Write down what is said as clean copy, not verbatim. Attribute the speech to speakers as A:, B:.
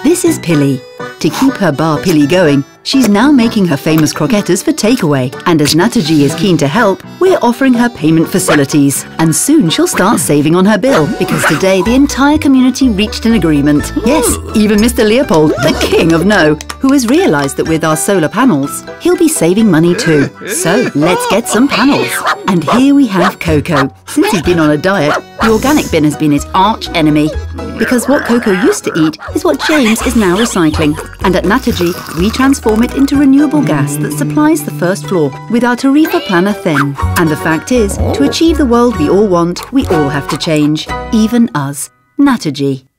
A: This is Pilly. To keep her bar Pilly going, she's now making her famous croquettes for takeaway. And as Nataji is keen to help, we're offering her payment facilities. And soon she'll start saving on her bill, because today the entire community reached an agreement. Yes, even Mr. Leopold, the king of no, who has realised that with our solar panels, he'll be saving money too. So let's get some panels. And here we have Coco. Since he's been on a diet, the organic bin has been his arch enemy. Because what Coco used to eat is what James is now recycling. And at Nataji, we transform it into renewable gas that supplies the first floor with our Tarifa Planner Thin. And the fact is, to achieve the world we all want, we all have to change. Even us. Nataji.